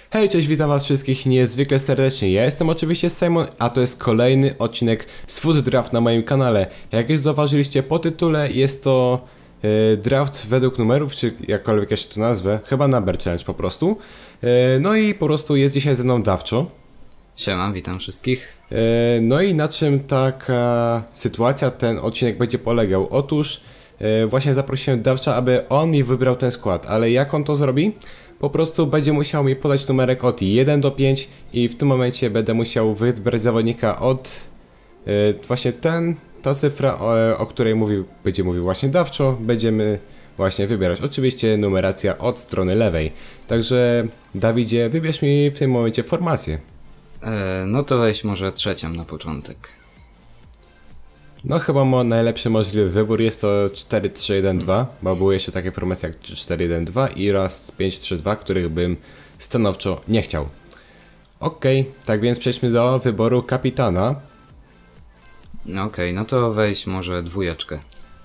Hej, cześć, witam was wszystkich niezwykle serdecznie. Ja jestem oczywiście Simon, a to jest kolejny odcinek z Food Draft na moim kanale. Jak już zauważyliście po tytule, jest to draft według numerów, czy jakkolwiek ja się to nazwę, chyba number challenge po prostu. No i po prostu jest dzisiaj ze mną Dawczo. Siema, witam wszystkich. No i na czym taka sytuacja, ten odcinek będzie polegał? Otóż właśnie zaprosiłem Dawcza, aby on mi wybrał ten skład, ale jak on to zrobi? Po prostu będzie musiał mi podać numerek od 1 do 5 i w tym momencie będę musiał wybrać zawodnika od właśnie ta cyfra, o której będzie mówił właśnie Dawczo, będziemy właśnie wybierać. Oczywiście numeracja od strony lewej. Także Dawidzie, wybierz mi w tym momencie formację. No to weź może trzecią na początek. No chyba najlepszy możliwy wybór jest to 4-3-1-2, bo były jeszcze takie formacje jak 4-1-2 i raz 5-3-2, których bym stanowczo nie chciał. Okej, tak więc przejdźmy do wyboru kapitana. Okej, no to weź może dwójeczkę.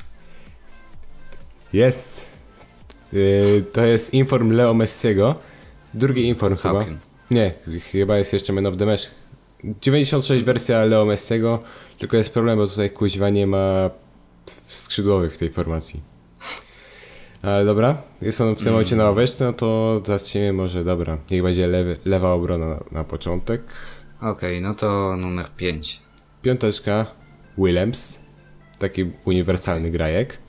Jest! To jest inform Leo Messiego. Drugi inform chyba. Całkiem. Nie, chyba jest jeszcze Man of the Match. 96 wersja Leo Messiego, tylko jest problem, bo tutaj kuźwa nie ma skrzydłowych w tej formacji. Ale dobra, jest on w tym momencie na ławeczce, no to zacznijmy może, dobra, niech będzie lewa obrona na początek. Okej, no to numer 5. Piąteczka, Willems, taki uniwersalny grajek.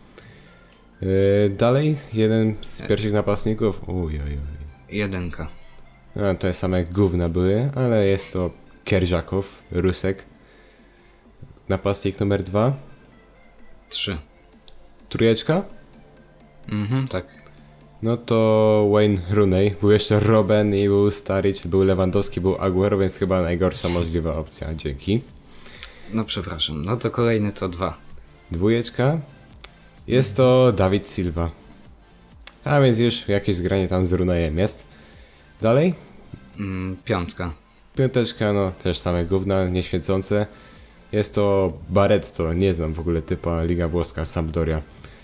Dalej, jeden z pierwszych napastników, Jedynka. No, to same gówna były, ale jest to Kierzzakow, Rusek. Napastnik numer 2. 3. Trójeczka? Tak. No to Wayne Rooney. Był jeszcze Robben i był Sturridge, był Lewandowski, był Aguero, więc chyba najgorsza możliwa opcja. Dzięki. No przepraszam, no to kolejny to 2. Dwójeczka. Jest to David Silva. A więc już jakieś zgranie tam z Rooneyem jest. Dalej? Piątka. Piąteczka, no też same gówna, nieświecące. Jest to Barretto, nie znam w ogóle typa Liga Włoska, Sampdoria.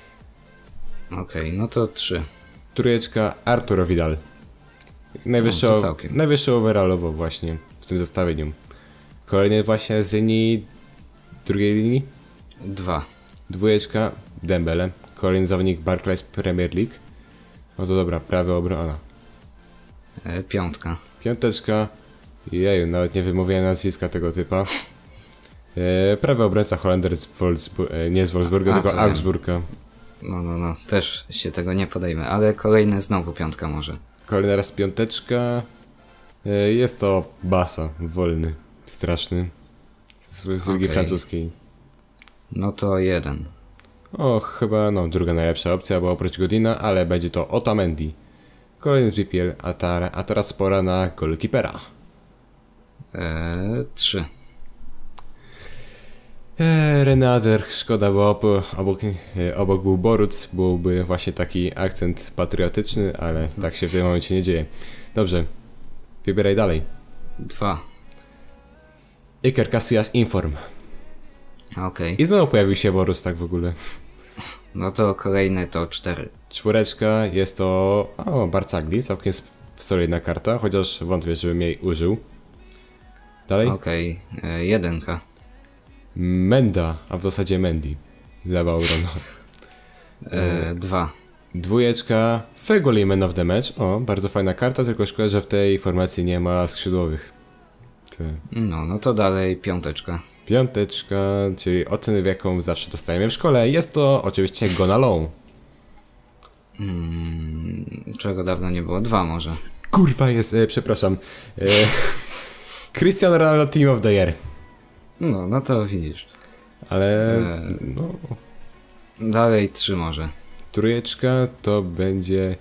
Okej, no to 3. Trójeczka, Arturo Vidal. to całkiem. Najwyższy overallowo właśnie w tym zestawieniu. Kolejny właśnie z linii, drugiej linii. 2. Dwójeczka, Dembele. Kolejny zawodnik Barclays Premier League. No to dobra, prawy obrona. Piątka. Piąteczka. Jeju, nawet nie wymówiłem nazwiska tego typa. Prawy obrońca Holender z nie z Wolfsburga, tylko Augsburga. No, też się tego nie podejmę, ale kolejny znowu piątka może. Kolejny raz piąteczka. Jest to Basa, wolny, straszny. Z ligi francuskiej. No to 1. O, chyba no druga najlepsza opcja, bo oprócz Godina, ale będzie to Otamendi. Kolejny z BPL, a teraz pora na golkipera. 3. Renader, szkoda, bo obok był Boruc, byłby właśnie taki akcent patriotyczny, ale tak się w tym momencie nie dzieje. Dobrze, wybieraj dalej. 2. Iker Casillas Inform. Okej. I znowu pojawił się Boruc tak w ogóle. No to kolejny to 4. Czwóreczka, jest to Barcagli, całkiem solidna karta, chociaż wątpię, żebym jej użył. Dalej? Okej, 1. Menda, a w zasadzie Mendy. Lewa obrona. 2. Dwójeczka, Fegoli Man of the Match. O, bardzo fajna karta, tylko szkoda, że w tej formacji nie ma skrzydłowych. No to dalej piąteczka. Piąteczka, czyli oceny, w jaką zawsze dostajemy w szkole. Jest to oczywiście Gonalon. Czego dawno nie było? 2 może. Kurwa jest, przepraszam. Cristiano Ronaldo Team of the Year. No to widzisz. Ale no, Dalej 3 może. trójeczka to będzie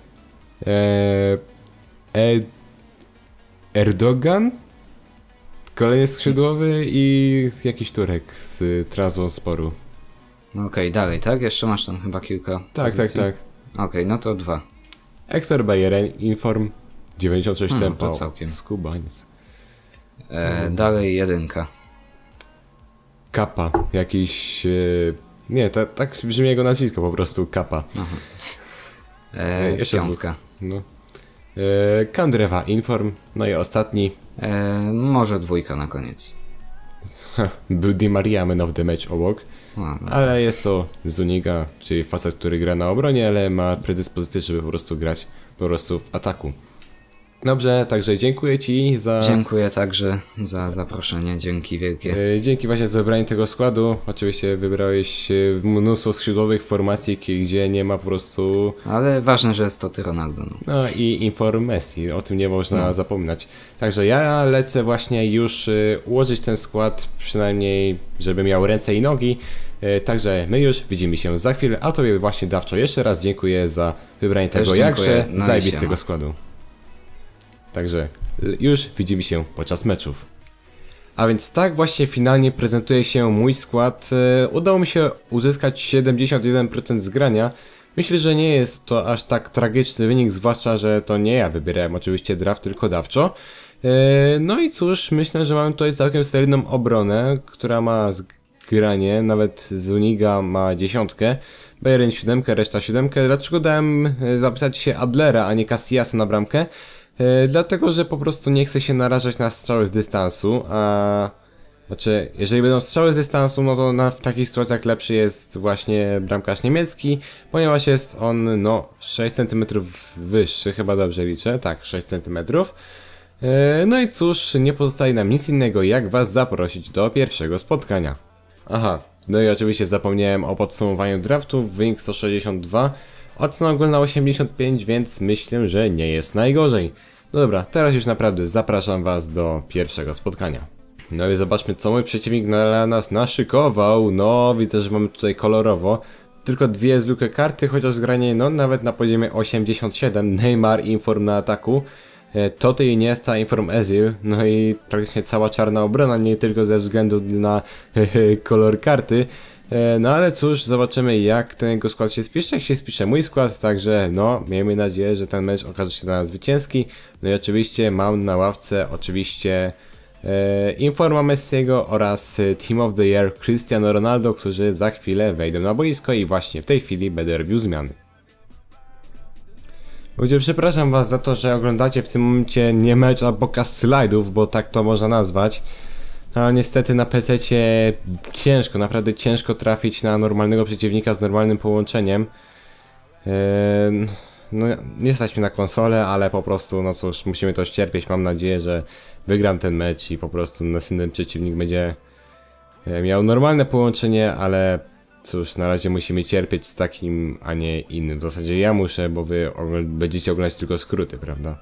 Erdogan, kolejny skrzydłowy i jakiś Turek z Trabzonsporu. Okej, dalej, tak? Jeszcze masz tam chyba kilka pozycji? Tak. Okej, no to 2. Hector Bellerin, Inform, 96 tempo. to całkiem. Skubaniec. Dalej 1. Kappa, jakiś... nie, tak brzmi jego nazwisko po prostu, Kappa. Aha. Jeszcze Piątka. No. Kandrewa Inform, no i ostatni Może dwójka na koniec. był Di Maria Man of the Match obok, No, ale jest to Zuniga, czyli facet, który gra na obronie, ale ma predyspozycję, żeby po prostu grać po prostu w ataku. Dobrze, także dziękuję Ci za... Dziękuję także za zaproszenie, dzięki wielkie. Dzięki właśnie za wybranie tego składu. Oczywiście wybrałeś mnóstwo skrzydłowych formacji, gdzie nie ma po prostu... Ale ważne, że jest to ty, Ronaldo. No. No i Inform Messi, o tym nie można zapominać. Także ja lecę właśnie już ułożyć ten skład, przynajmniej żeby miał ręce i nogi. Także my już widzimy się za chwilę, a Tobie właśnie Dawczo jeszcze raz dziękuję za wybranie Też tego dziękuję. jakże No i zajebistego siema. składu. Także już widzimy się podczas meczów. A więc tak właśnie finalnie prezentuje się mój skład. Udało mi się uzyskać 71% zgrania. Myślę, że nie jest to aż tak tragiczny wynik, zwłaszcza, że to nie ja wybierałem oczywiście draft, tylko Dawczo. No i cóż, myślę, że mamy tutaj całkiem solidną obronę, która ma zgranie, nawet Zuniga ma 10, Bayern 7, reszta 7. Dlaczego dałem zapisać się Adlera, a nie Casillasa na bramkę? Dlatego, że po prostu nie chcę się narażać na strzały z dystansu, a... Znaczy, jeżeli będą strzały z dystansu, no to w takich sytuacjach lepszy jest właśnie bramkarz niemiecki, ponieważ jest on, no, 6 cm wyższy, chyba dobrze liczę, tak, 6 cm. No i cóż, nie pozostaje nam nic innego, jak was zaprosić do pierwszego spotkania. Aha, no i oczywiście zapomniałem o podsumowaniu draftu, wynik 162, ocena ogólna 85, więc myślę, że nie jest najgorzej. No dobra, teraz już naprawdę zapraszam was do pierwszego spotkania. No i zobaczmy, co mój przeciwnik dla nas naszykował. No, widzę, że mamy tutaj kolorowo. Tylko dwie zwykłe karty, chociaż zgranie, no, nawet na poziomie 87. Neymar, Inform na ataku. Toty Iniesta, Inform Ezil. No i praktycznie cała czarna obrona, nie tylko ze względu na kolor karty. No ale cóż, zobaczymy, jak ten jego skład się spisze. Jak się spisze mój skład, także no, miejmy nadzieję, że ten mecz okaże się dla nas zwycięski. No i oczywiście mam na ławce oczywiście Informa Messiego oraz Team of the Year Cristiano Ronaldo, którzy za chwilę wejdą na boisko i właśnie w tej chwili będę robił zmiany. Ludzie, przepraszam was za to, że oglądacie w tym momencie nie mecz, a pokaz slajdów, bo tak to można nazwać. Ale niestety na PC-cie ciężko, naprawdę ciężko trafić na normalnego przeciwnika z normalnym połączeniem. No nie stać mi na konsolę, ale po prostu, no cóż, musimy to ścierpieć. Mam nadzieję, że wygram ten mecz i po prostu następny przeciwnik będzie miał normalne połączenie, ale cóż, na razie musimy cierpieć z takim, a nie innym. W zasadzie ja muszę, bo wy będziecie oglądać tylko skróty, prawda?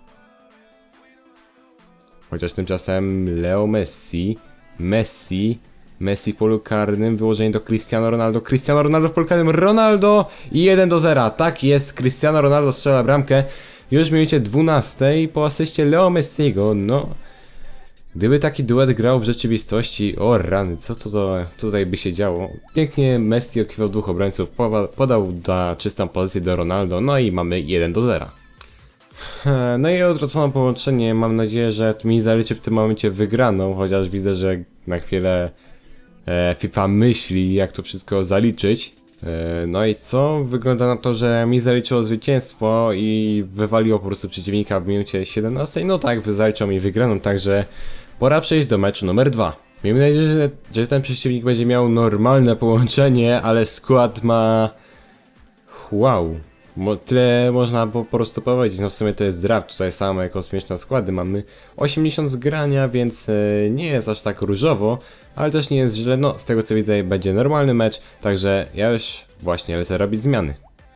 Chociaż tymczasem Leo Messi w polu karnym, wyłożenie do Cristiano Ronaldo w polu karnym, Ronaldo i 1-0, tak jest, Cristiano Ronaldo strzela bramkę, już w minucie 12 po asyście Leo Messiego, no... Gdyby taki duet grał w rzeczywistości, o rany, co tutaj by się działo? Pięknie Messi okiwał dwóch obrońców, podał na czystą pozycję do Ronaldo, no i mamy 1-0. No i odwrócono połączenie, mam nadzieję, że mi zaliczy w tym momencie wygraną, chociaż widzę, że na chwilę FIFA myśli, jak to wszystko zaliczyć. No i co? Wygląda na to, że mi zaliczyło zwycięstwo i wywaliło po prostu przeciwnika w minucie 17. No tak, zaliczyło mi wygraną, także pora przejść do meczu numer 2. Miejmy nadzieję, że ten przeciwnik będzie miał normalne połączenie, ale skład ma... Wow. Tyle można po prostu powiedzieć, no w sumie to jest draft, tutaj same kosmiczne składy, mamy 80 zgrania, więc nie jest aż tak różowo, ale też nie jest źle, no z tego co widzę będzie normalny mecz, także ja już właśnie lecę robić zmiany.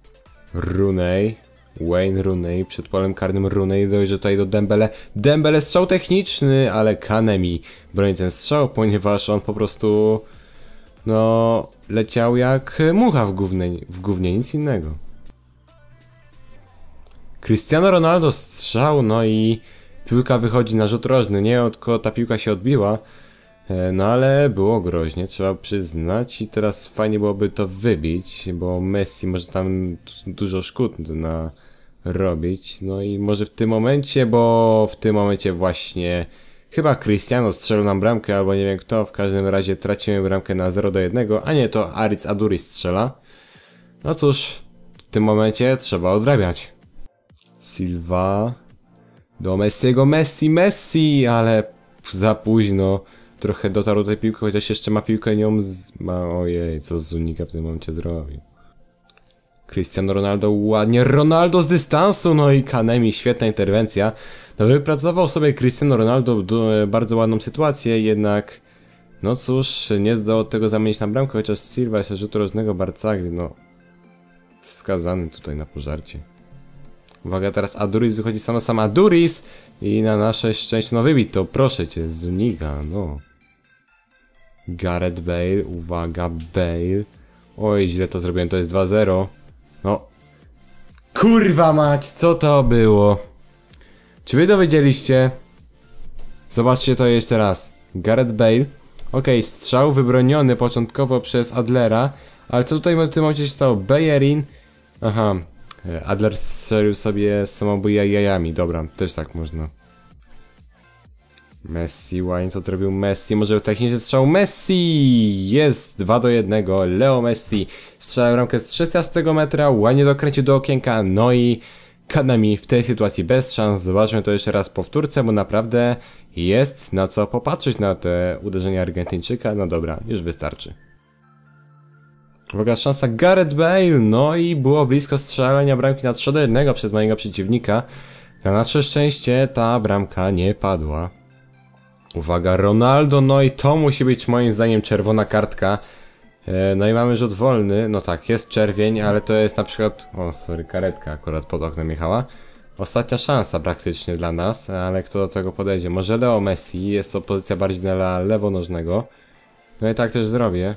Wayne Rooney, przed polem karnym Rooney dojdzie tutaj do Dembele strzał techniczny, ale Kanemi broni ten strzał, ponieważ on po prostu, no, leciał jak mucha w gównie, nic innego. Cristiano Ronaldo strzał, no i piłka wychodzi na rzut rożny, nie tylko ta piłka się odbiła, no ale było groźnie, trzeba przyznać i teraz fajnie byłoby to wybić, bo Messi może tam dużo szkód narobić, no i może w tym momencie właśnie chyba Cristiano strzelił nam bramkę, albo nie wiem kto, w każdym razie tracimy bramkę na 0-1, a nie, to Aritz Aduri strzela. No cóż, w tym momencie trzeba odrabiać. Silva. Do Messiego, Messi, ale za późno. Trochę dotarł do tej piłki, chociaż jeszcze ma piłkę nią ojej, co z Zunika w tym momencie zrobił. Cristiano Ronaldo, ładnie, Ronaldo z dystansu, no i Kanemi, świetna interwencja. No wypracował sobie Cristiano Ronaldo bardzo ładną sytuację, jednak no cóż, nie zdał od tego zamienić na bramkę, chociaż Silva jest rzutu rożnego Barcagli, no skazany tutaj na pożarcie. Uwaga, teraz Aduriz wychodzi sam Aduriz i na nasze szczęście, no wybit to, proszę cię, Zuniga, no. Gareth Bale, uwaga, Bale. Oj, źle to zrobiłem, to jest 2-0. No. Kurwa mać, co to było? Czy wy dowiedzieliście? Zobaczcie to jeszcze raz. Gareth Bale. Okej, strzał wybroniony początkowo przez Adlera. Ale co tutaj w tym momencie się stało? Bellerin. Aha. Adler strzelił sobie samobuja jajami. Dobra, też tak można. Messi, ładnie co zrobił Messi, może technicznie strzał Messi! Jest 2-1, Leo Messi strzela bramkę z 13 metra, ładnie dokręcił do okienka, no i Kanemi w tej sytuacji bez szans. Zobaczmy to jeszcze raz powtórce, bo naprawdę jest na co popatrzeć na te uderzenia Argentyńczyka. No dobra, już wystarczy. Uwaga, szansa Gareth Bale, no i było blisko strzelania bramki na 3-1 przez mojego przeciwnika. Na nasze szczęście ta bramka nie padła. Uwaga, Ronaldo, no i to musi być moim zdaniem czerwona kartka. No i mamy rzut wolny, no tak, jest czerwień, ale to jest na przykład... O, sorry, karetka akurat pod oknem jechała. Ostatnia szansa praktycznie dla nas, ale kto do tego podejdzie? Może Leo Messi, jest to pozycja bardziej dla lewonożnego. No i tak też zrobię.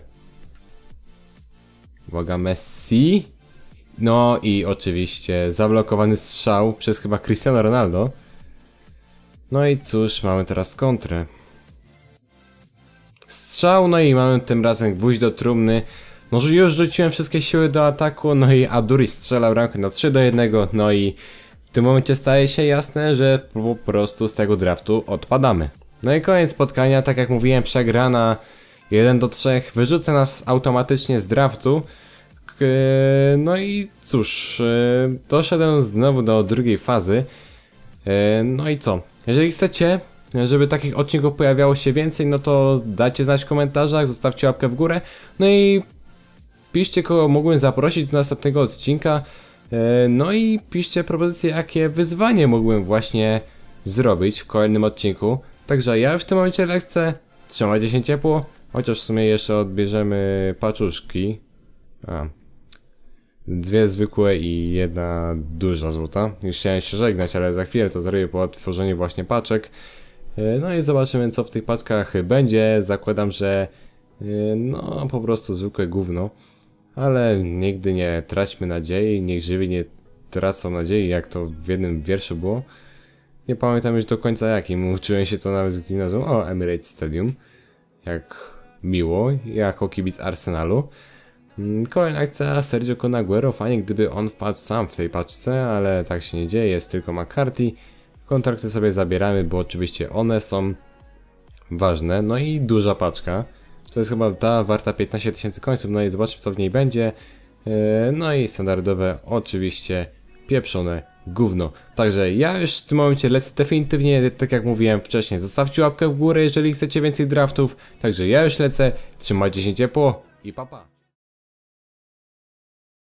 Uwaga, Messi. No i oczywiście zablokowany strzał przez chyba Cristiano Ronaldo. No i cóż, mamy teraz kontrę. Strzał, no i mamy tym razem gwóźdź do trumny. No już rzuciłem wszystkie siły do ataku, no i Aduriz strzela bramkę na 3-1, no i w tym momencie staje się jasne, że po prostu z tego draftu odpadamy. No i koniec spotkania, tak jak mówiłem, przegrana 1-3, wyrzuca nas automatycznie z draftu. No i cóż, doszedłem znowu do drugiej fazy. No i co? Jeżeli chcecie, żeby takich odcinków pojawiało się więcej, no to dajcie znać w komentarzach, zostawcie łapkę w górę. No i piszcie, kogo mógłbym zaprosić do następnego odcinka. No i piszcie propozycje, jakie wyzwanie mógłbym właśnie zrobić w kolejnym odcinku. Także ja już w tym momencie lecę, trzymajcie się ciepło, chociaż w sumie jeszcze odbierzemy paczuszki. Dwie zwykłe i jedna duża złota. Już chciałem się żegnać, ale za chwilę to zrobię po otworzeniu właśnie paczek. No i zobaczymy, co w tych paczkach będzie. Zakładam, że no po prostu zwykłe gówno. Ale nigdy nie traćmy nadziei, niech żywi nie tracą nadziei, jak to w jednym wierszu było. Nie pamiętam już do końca jakim, uczyłem się to nawet w gimnazjum. O, Emirates Stadium. Jak miło, jako kibic Arsenalu. Kolejna akcja, Sergio Kun Aguero, fajnie gdyby on wpadł sam w tej paczce, ale tak się nie dzieje, jest tylko McCarthy. Kontrakty sobie zabieramy, bo oczywiście one są ważne. No i duża paczka, to jest chyba ta warta 15 000 końców, no i zobaczmy co w niej będzie. No i standardowe oczywiście pieprzone gówno. Także ja już w tym momencie lecę definitywnie, tak jak mówiłem wcześniej, zostawcie łapkę w górę, jeżeli chcecie więcej draftów. Także ja już lecę, trzymajcie się ciepło i pa pa.